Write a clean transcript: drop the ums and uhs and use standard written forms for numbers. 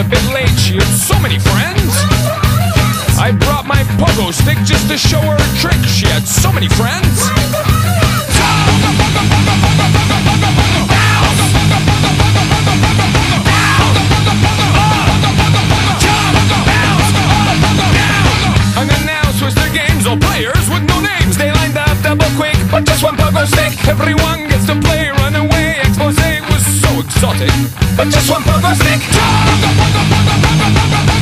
a bit late, she had so many friends. I brought my pogo stick just to show her a trick. She had so many friends. All players with no names, they lined up double quick, but just one pogo stick. Everyone gets to play, run away. Expose was so exotic, but just one pogo stick.